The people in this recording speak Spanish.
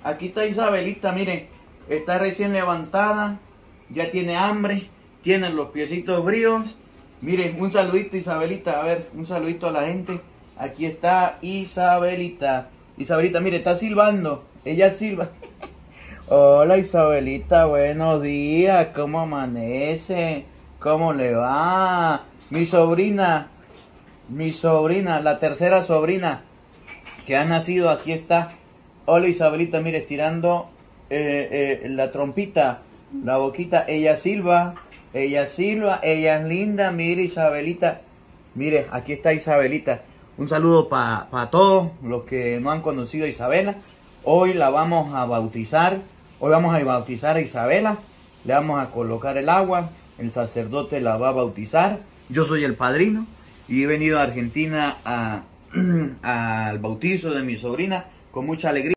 Aquí está Isabelita, miren, está recién levantada, ya tiene hambre, tiene los piecitos fríos. Miren, un saludito Isabelita, a ver, un saludito a la gente. Aquí está Isabelita. Isabelita, mire, está silbando, ella silba. Hola Isabelita, buenos días, ¿cómo amanece? ¿Cómo le va? Mi sobrina, la tercera sobrina que ha nacido, aquí está. Hola Isabelita, mire, estirando la trompita, la boquita, ella silba, ella es linda, mire Isabelita, mire, aquí está Isabelita. Un saludo para todos los que no han conocido a Isabela. Hoy la vamos a bautizar, hoy vamos a bautizar a Isabela, le vamos a colocar el agua, el sacerdote la va a bautizar, yo soy el padrino y he venido a Argentina al bautizo de mi sobrina con mucha alegría.